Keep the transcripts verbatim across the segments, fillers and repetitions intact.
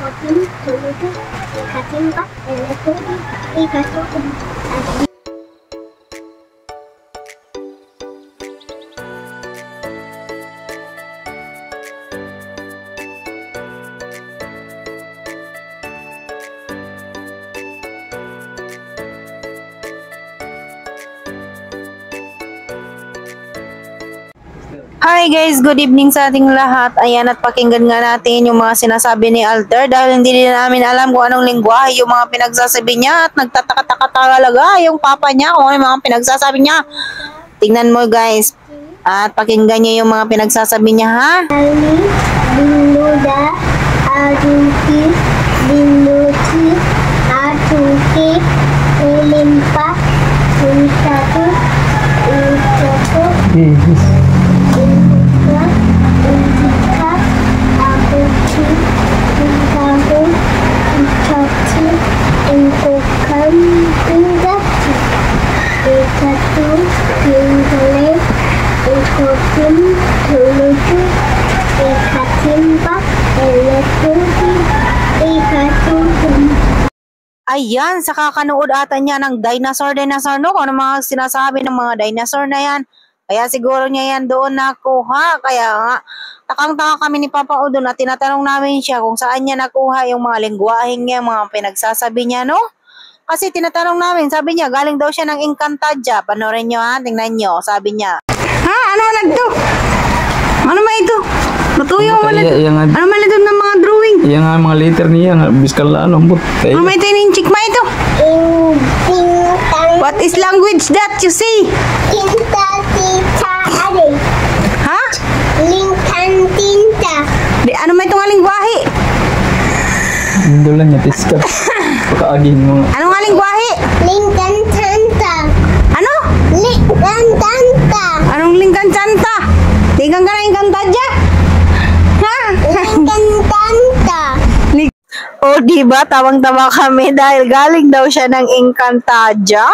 Ikotin, tulutu, ikatimba, eletuti, ikatutu. Hi guys, good evening sa ating lahat. Ayan, at pakinggan nga natin yung mga sinasabi ni Alter dahil hindi din namin alam kung anong lingwahe yung mga pinagsasabi niya at nagtataka-taka talaga yung papa niya kung ano yung mga pinagsasabi niya. Tingnan mo guys at pakinggan niyo yung mga pinagsasabi niya, ha? Alni, binuda, aduki, binuti, atuki, ilimpa, untatu, utatu, Ayan, sa kakanood ata niya ng dinosaur, dinosaur, no? Kung ano mga sinasabi ng mga dinosaur na yan. Kaya siguro niya yan doon nakuha. Kaya nga, takang-taka kami ni Papa Udon at tinatanong namin siya kung saan niya nakuha yung mga lingwaheng niya, mga pinagsasabi niya, no? Kasi tinatanong namin, sabi niya, galing daw siya ng Encantadia. Panorin niyo ha, tingnan niyo, sabi niya. Ha? Ano man ito? Ano man ito? Matuyo man ito? Ano man ito ng mga drawing? Iya nga mga letter niya nga biskal la ano but. Ano man ito yung chick ma ito? What is language that you see? Ha? Linkantinta. Di ano man itong lingwahe? Indo lang niya tiska. Pakaagin mo. Ano nga lingwahe? Linkantanta. Ano? Linkantanta. Anong lingkan santa? Tingkan ka na Encantadia? Ha? Linkantanta. O, diba? Tawang-tawa kami dahil galing daw siya ng Encantadia.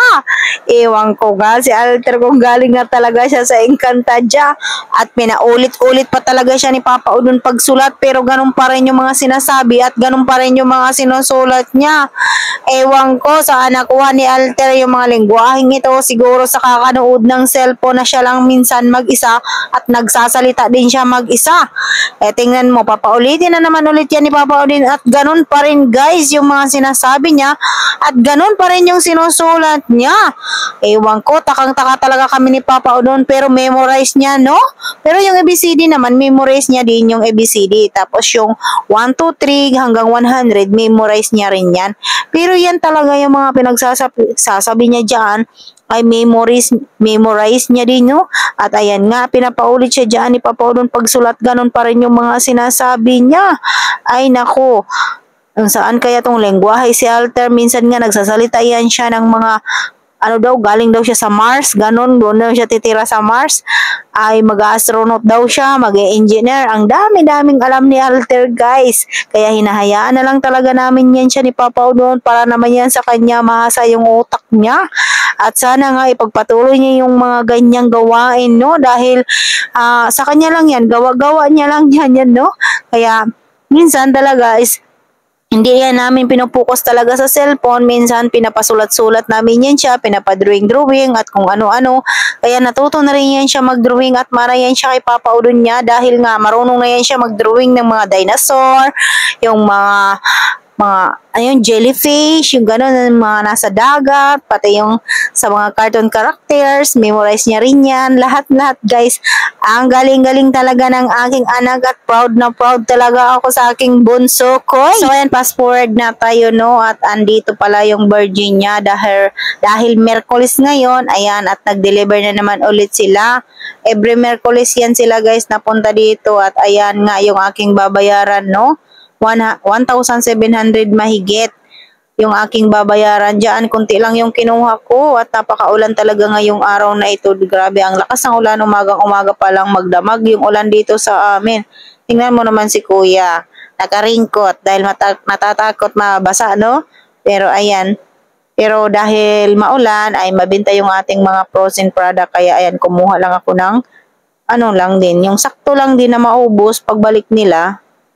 Ewan ko nga, si Alter kung galing nga talaga siya sa Encantadia. At pinaulit-ulit pa talaga siya ni Papa Udon pagsulat, pero ganun pa rin yung mga sinasabi at ganun pa rin yung mga sinusulat niya. Ewan ko saan nakuha ni Alter yung mga lingwaheng ito. Siguro sa kakanood ng cellphone na siya lang minsan mag-isa at nagsasalita din siya mag-isa. Eh, tingnan mo, papaulitin na naman ulit yan ni Papa Udon at ganun pa rin guys yung mga sinasabi niya at ganun pa rin yung sinusulat niya. Ewan ko, takang-taka talaga kami ni Papa Udon pero memorize niya, no? Pero yung A B C D naman, memorize niya din yung A B C D. Tapos yung one, two, three hanggang one hundred, memorize niya rin yan. Pero yan talaga yung mga pinagsasabi sasabi niya dyan ay memorize, memorize niya din, no? At ayan nga, pinapaulit siya dyan ni Papa Udon pagsulat, ganun pa rin yung mga sinasabi niya. Ay nako, kung saan kaya tong lengguwahe si Alter, minsan nga nagsasalita yan siya ng mga ano daw, galing daw siya sa Mars, ganun, doon daw siya titira sa Mars, ay mag-astronaut daw siya, mag-engineer, ang dami-daming alam ni Alter guys, kaya hinahayaan na lang talaga namin yan siya ni Papa Udon para naman yan sa kanya mahasa yung utak niya, at sana nga ipagpatuloy niya yung mga ganyang gawain, no, dahil uh, sa kanya lang yan, gawa-gawa niya lang yan, yan, no, kaya minsan talaga is hindi yan namin pinupokus talaga sa cellphone. Minsan pinapasulat-sulat namin yan siya, pinapadrawing-drawing at kung ano-ano. Kaya natuto na rin yan siya mag-drawing at marayan siya kay Papa Udon niya dahil nga marunong na yan siya mag-drawing ng mga dinosaur, yung mga mga ayun, jellyfish, yung gano'n, mga nasa dagat, pati yung sa mga cartoon characters, memorize niya rin yan, lahat-lahat guys. Ang galing-galing talaga ng aking anak at proud na proud talaga ako sa aking bunso ko. So ayan, fast forward na tayo, no, at andito pala yung virgin niya dahil, dahil Merkulis ngayon, ayan, at nag-deliver na naman ulit sila. Every Merkulis yan sila guys, napunta dito at ayan nga yung aking babayaran, no, one thousand seven hundred mahigit yung aking babayaran dyan. Kunti lang yung kinuha ko at napakaulan talaga ngayong araw na ito. Grabe, ang lakas ng ulan, umagang-umaga pa lang magdamag yung ulan dito sa amin. Tingnan mo naman si kuya, nakaringkot dahil mata natatakot mabasa, no? Pero ayan, pero dahil maulan ay mabenta yung ating mga frozen product, kaya ayan, kumuha lang ako ng ano lang din, yung sakto lang din na maubos pagbalik nila.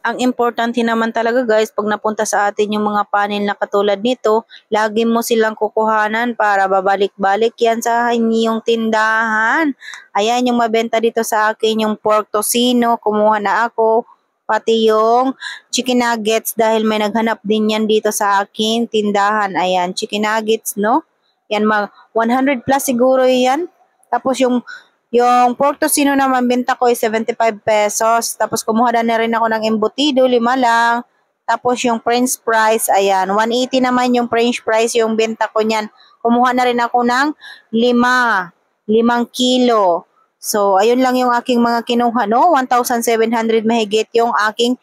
Ang importante naman talaga guys, pag napunta sa atin yung mga panel na katulad nito, lagi mo silang kukuhanan para babalik-balik yan sa inyong tindahan. Ayan yung mabenta dito sa akin, yung pork tocino, kumuha na ako. Pati yung chicken nuggets dahil may naghanap din yan dito sa akin tindahan. Ayan, chicken nuggets, no? Yan, mag one hundred plus siguro yan. Tapos yung yung pork tocino naman, benta ko ay seventy-five pesos. Tapos kumuha na rin ako ng embutido, lima lang. Tapos yung french fries, ayan, one eighty naman yung french fries, yung benta ko niyan. Kumuha na rin ako ng lima, limang kilo. So, ayun lang yung aking mga kinuha, no? one thousand seven hundred mahigit yung aking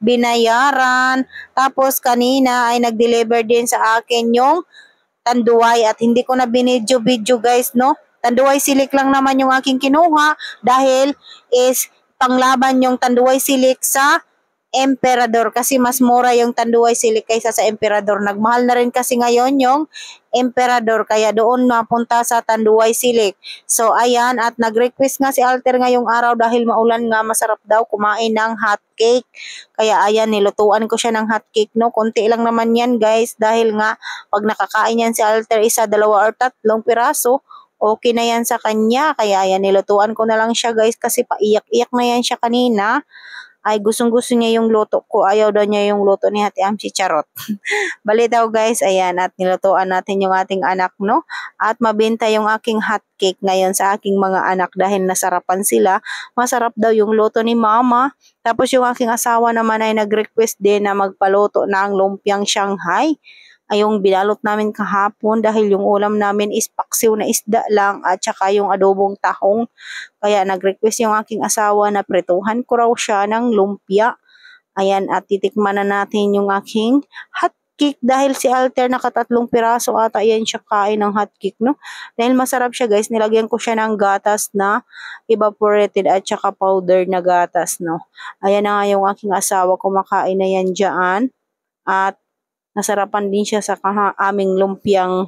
binayaran. Tapos, kanina ay nag-deliver din sa akin yung tanduay at hindi ko na binidyo-video guys, no? Tanduay silik lang naman yung aking kinuha dahil is panglaban yung tanduay silik sa Emperador kasi mas mura yung tanduay silik kaysa sa Emperador. Nagmahal na rin kasi ngayon yung Emperador kaya doon napunta sa tanduay silik. So ayan, at nag-request nga si Alter ngayong araw dahil maulan nga, masarap daw kumain ng hot cake. Kaya ayan, nilutuan ko siya ng hot cake, no? Konti lang naman yan guys dahil nga pag nakakain yan si Alter isa, dalawa or tatlong piraso, okay na yan sa kanya. Kaya ayan, nilutuan ko na lang siya guys kasi paiyak-iyak na yan siya kanina. Ay gustong-gusto niya yung luto ko. Ayaw daw niya yung luto ni Ate Amsi, charot. Bali daw guys, ayan, at nilutuan natin yung ating anak, no? At mabenta yung aking hot cake ngayon sa aking mga anak dahil nasarapan sila. Masarap daw yung luto ni Mama. Tapos yung aking asawa naman ay nag-request din na magpaluto ng lumpiang Shanghai. Ay yung binalot namin kahapon dahil yung ulam namin is paksiw na isda lang at saka yung adobong tahong. Kaya nag-request yung aking asawa na pretuhan ko raw siya ng lumpia. Ayan, at titikman na natin yung aking hot cake dahil si Alter nakatatlong piraso ata yan siya kain ng hot cake, no? Dahil masarap siya guys, nilagyan ko siya ng gatas na evaporated at saka powder na gatas, no? Ayan na nga yung aking asawa, kumakain na yan dyan. At nasarapan din siya sa kaha, aming lumpiang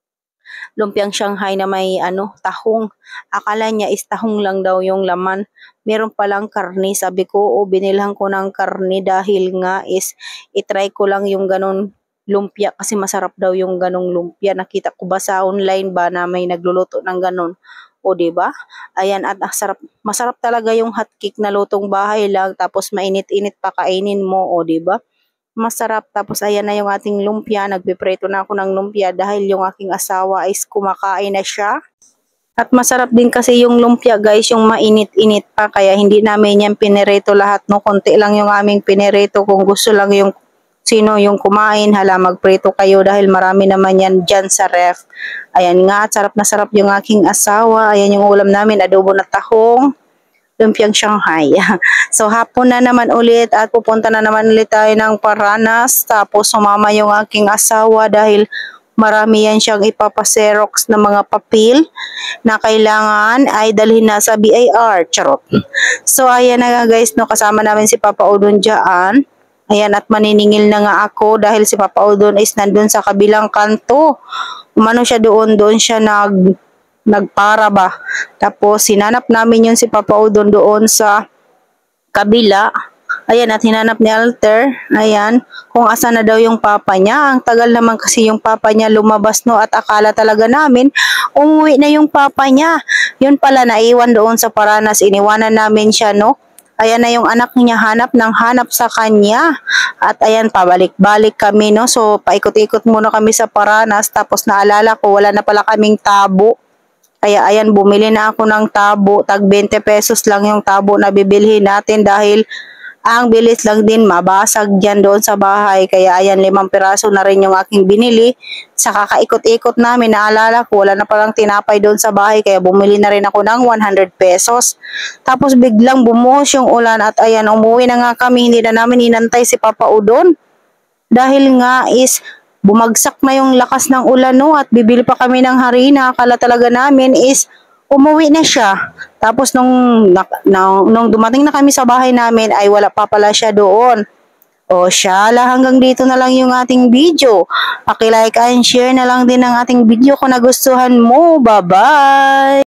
lumpiang Shanghai na may ano, tahong. Akala niya is tahong lang daw yung laman. Meron palang karne. Sabi ko, o binilhan ko ng karne dahil nga is itry ko lang yung ganun lumpia kasi masarap daw yung ganung lumpia. Nakita ko ba sa online ba na may nagluluto ng ganun? O diba? Ayan, at masarap, masarap talaga yung hot cake na lutong bahay lang tapos mainit-init pa kainin mo, o diba? Masarap. Tapos ayan na yung ating lumpia. Nagpipreto na ako ng lumpia dahil yung aking asawa is kumakain na siya. At masarap din kasi yung lumpia guys, yung mainit-init pa. Kaya hindi namin yan pinereto lahat, no? Konti lang yung aming pinereto. Kung gusto lang yung sino yung kumain, hala magpreto kayo dahil marami naman yan dyan sa ref. Ayan nga, sarap na sarap yung aking asawa. Ayan yung ulam namin, adobo na tahong, lumpiang Shanghai. So hapon na naman ulit at pupunta na naman ulit tayo ng Paranas. Tapos sumama yung aking asawa dahil marami yan siyang ipapaserox na mga papel na kailangan ay dalhin na sa B I R. Charot. So ayan na nga guys, no, kasama namin si Papa Udon dyan. Ayan, at maniningil na nga ako dahil si Papa Udon is nandun sa kabilang kanto. Umano siya doon, doon siya nag nagpara ba. Tapos sinanap namin yun si Papa Udon doon sa kabila. Ayan, at hinanap ni Alter. Ayan, kung asa na daw yung papa niya. Ang tagal naman kasi yung papa niya lumabas, no, at akala talaga namin umuwi na yung papa niya. Yun pala, naiwan doon sa Paranas. Iniwanan namin siya, no. Ayan na yung anak niya, hanap ng hanap sa kanya. At ayan, pabalik-balik kami, no. So paikot-ikot muna kami sa Paranas. Tapos naalala ko, wala na pala kaming tabo. Kaya ayan, bumili na ako ng tabo. Tag twenty pesos lang yung tabo na bibilhin natin dahil ang bilis lang din mabasag dyan doon sa bahay. Kaya ayan, limang piraso na rin yung aking binili. Sa kakaikot-ikot namin, naalala ko, wala na palang tinapay doon sa bahay. Kaya bumili na rin ako ng one hundred pesos. Tapos biglang bumuhos yung ulan at ayan, umuwi na nga kami. Hindi na namin inantay si Papa Udon. Dahil nga is bumagsak na yung lakas ng ulan, no, at bibili pa kami ng harina. Akala talaga namin is umuwi na siya. Tapos nung, na, na, nung dumating na kami sa bahay namin ay wala pa pala siya doon. O siya, hanggang dito na lang yung ating video. Paki-like and share na lang din ang ating video kung nagustuhan mo. Bye-bye!